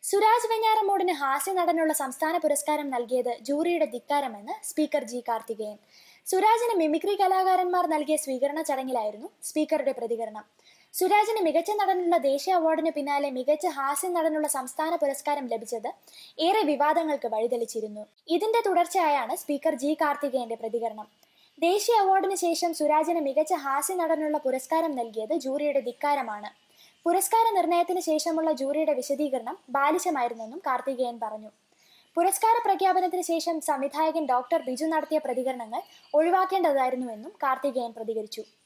സുരാജ് വെഞ്ഞാറമൂടിന് ഹാസ്യ നടനുള്ള സംസ്ഥാന പുരസ്കാരം നൽകിയത് ജൂറിയുടെ ധിക്കാരമെന്ന് സ്പീക്കർ ജി കാർത്തികേയൻ. സുരാജിന് മിമിക്രി കലാകാരന്മാർ നൽകിയ സ്വീകരണ ചടങ്ങിലായിരുന്നു സ്പീക്കറുടെ പ്രതികരണം. സുരാജിന് മികച്ച നടനുള്ള ദേശീയ അവാർഡിന് പിന്നാലെ മികച്ച ഹാസ്യ നടനുള്ള സംസ്ഥാന പുരസ്കാരം ലഭിച്ചത് ഏറെ വിവാദങ്ങൾക്ക് വഴിതെളിച്ചിരുന്നു. ഇതിന്റെ തുടർച്ചയായാണ് സ്പീക്കർ ജി കാർത്തികേയന്റെ പ്രതികരണം. ദേശീയ അവാർഡിന് ശേഷം സുരാജിന് മികച്ച ഹാസ്യ നടനുള്ള പുരസ്കാരം നൽകിയത് ജൂറിയുടെ ധിക്കാരമാണ്. പുരസ്കാര നിർണയത്തിന് ശേഷമുള്ള ജൂറിയുടെ വിശദീകരണം ബാലിശമായിരുന്നെന്നും കാർത്തികേയൻ പറഞ്ഞു. പുരസ്കാര പ്രഖ്യാപനത്തിന് ശേഷം സംവിധായകൻ ഡോക്ടർ ബിജു നടത്തിയ പ്രതികരണങ്ങൾ ഒഴിവാക്കേണ്ടതായിരുന്നുവെന്നും കാർത്തികേയൻ പ്രതികരിച്ചു.